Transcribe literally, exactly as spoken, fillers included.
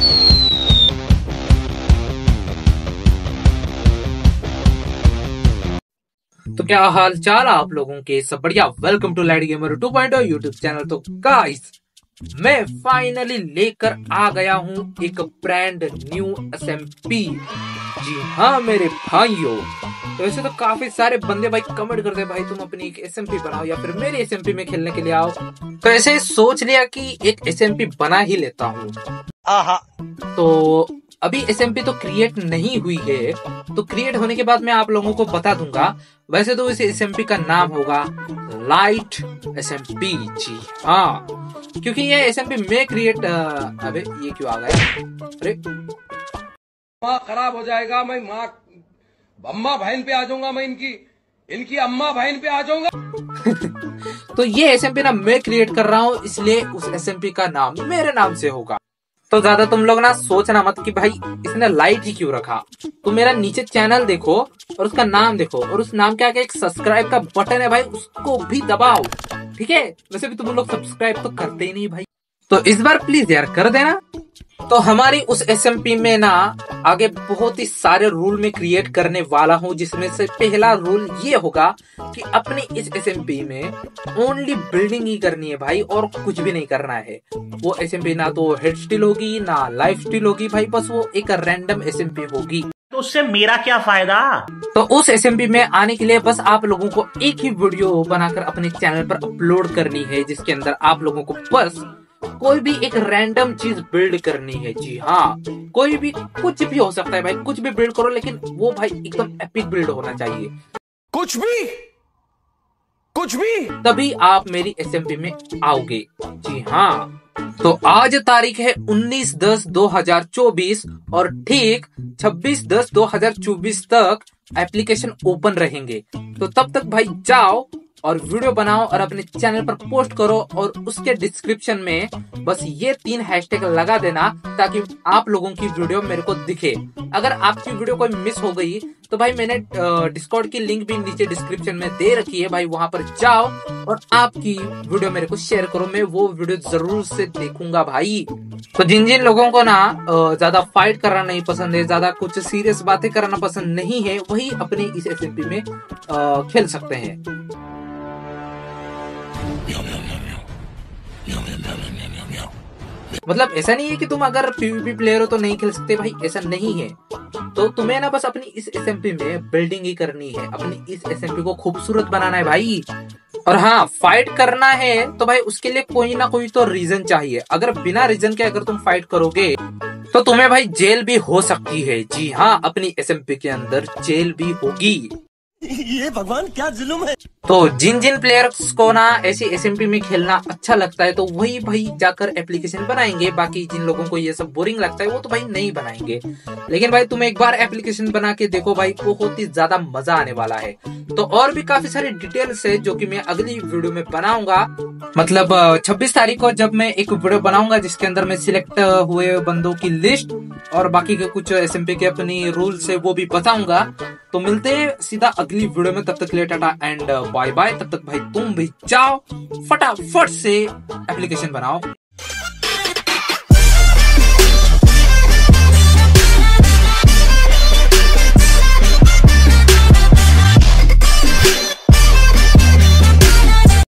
तो क्या हाल चाल आप लोगों के, सब बढ़िया। Welcome to light gamer two point YouTube channel. तो गाइस, मैं फाइनली लेकर आ गया हूँ एक ब्रांड न्यू एसएमपी। जी हाँ मेरे भाइयों, तो वैसे तो काफी सारे बंदे भाई कमेंट करते हैं, भाई तुम अपनी एक एसएमपी बनाओ या फिर मेरी एसएमपी में खेलने के लिए आओ। तो ऐसे सोच लिया कि एक एसएमपी बना ही लेता हूँ। तो अभी एसएमपी तो क्रिएट नहीं हुई है, तो क्रिएट होने के बाद मैं आप लोगों को बता दूंगा। वैसे तो इस एसएमपी का नाम होगा लाइट एसएमपी। जी हाँ, क्योंकि ये एसएमपी में क्रिएट अबे ये क्यों आ गया? अरे माँ खराब हो जाएगा, मैं माँ अम्मा बहन पे आ जाऊंगा, मैं इनकी इनकी अम्मा बहन पे आ जाऊंगा। तो ये एसएमपी ना मैं क्रिएट कर रहा हूँ, इसलिए उस एसएमपी का नाम मेरे नाम से होगा। तो ज्यादा तुम लोग ना सोचना मत कि भाई इसने लाइट ही क्यों रखा। तो मेरा नीचे चैनल देखो और उसका नाम देखो, और उस नाम के आगे एक सब्सक्राइब का बटन है भाई, उसको भी दबाओ, ठीक है? वैसे भी तुम लोग सब्सक्राइब तो करते ही नहीं भाई, तो इस बार प्लीज यार कर देना। तो हमारी उस एसएमपी में ना आगे बहुत ही सारे रूल में क्रिएट करने वाला हूँ, जिसमें से पहला रूल ये होगा कि अपनी इस एसएमपी में ओनली बिल्डिंग ही करनी है भाई, और कुछ भी नहीं करना है। वो एसएमपी ना तो हेड स्टील होगी ना लाइफ स्टील होगी भाई, बस वो एक रैंडम एसएमपी होगी। तो उससे मेरा क्या फायदा? तो उस एसएमपी में आने के लिए बस आप लोगों को एक ही वीडियो बनाकर अपने चैनल पर अपलोड करनी है, जिसके अंदर आप लोगों को बस कोई भी एक रैंडम चीज बिल्ड करनी है। जी हाँ, कोई भी कुछ भी हो सकता है भाई, कुछ भी बिल्ड करो, लेकिन वो भाई एकदम एपिक बिल्ड होना चाहिए। कुछ भी कुछ भी तभी आप मेरी एसएमपी में आओगे। जी हाँ, तो आज तारीख है उन्नीस दस दो हजार चौबीस और ठीक छब्बीस दस दो हजार चौबीस तक एप्लीकेशन ओपन रहेंगे। तो तब तक भाई जाओ और वीडियो बनाओ और अपने चैनल पर पोस्ट करो, और उसके डिस्क्रिप्शन में बस ये तीन हैशटैग लगा देना ताकि आप लोगों की वीडियो मेरे को दिखे। अगर आपकी वीडियो कोई मिस हो गई तो भाई मैंने डिस्कॉर्ड की लिंक भी नीचे डिस्क्रिप्शन में दे रखी है भाई, वहां पर जाओ और आपकी वीडियो मेरे को शेयर करो, मैं वो वीडियो जरूर से देखूंगा भाई। तो जिन जिन लोगों को ना ज्यादा फाइट करना नहीं पसंद है, ज्यादा कुछ सीरियस बातें करना पसंद नहीं है, वही अपनी इस एसएमपी में खेल सकते हैं। मतलब ऐसा नहीं है कि तुम अगर पीवीपी प्लेयर हो तो नहीं खेल सकते भाई, ऐसा नहीं है। तो तुम्हें ना बस अपनी इस एसएमपी में बिल्डिंग ही करनी है, अपनी इस एसएमपी को खूबसूरत बनाना है भाई। और हाँ, फाइट करना है तो भाई उसके लिए कोई ना कोई तो रीजन चाहिए। अगर बिना रीजन के अगर तुम फाइट करोगे तो तुम्हें भाई जेल भी हो सकती है। जी हाँ, अपनी एसएमपी के अंदर जेल भी होगी। ये भगवान क्या जुल्म है। तो जिन जिन प्लेयर्स को ना ऐसी एसएमपी में खेलना अच्छा लगता है तो वही भाई जाकर एप्लीकेशन बनाएंगे। बाकी जिन लोगों को ये सब बोरिंग लगता है वो तो भाई नहीं बनाएंगे। लेकिन भाई तुम एक बार एप्लीकेशन बना के देखो भाई, बहुत ही ज्यादा मजा आने वाला है। तो और भी काफी सारी डिटेल्स है जो कि मैं अगली वीडियो में बनाऊंगा। मतलब छब्बीस तारीख को जब मैं एक वीडियो बनाऊंगा जिसके अंदर मैं सिलेक्ट हुए बंदों की लिस्ट और बाकी के कुछ एसएमपी के अपनी रूल्स है वो भी बताऊंगा। तो मिलते हैं सीधा अगली वीडियो में, तब तक के लिए टाटा एंड बाय बाय। तब तक भाई तुम भी जाओ फटाफट से एप्लीकेशन बनाओ।